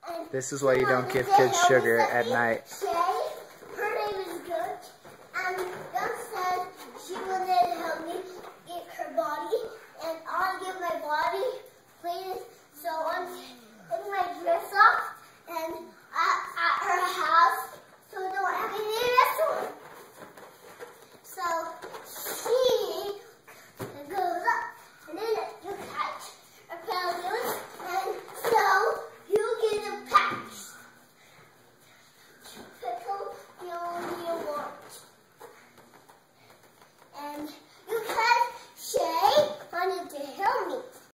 This is why you don't give kids sugar at night.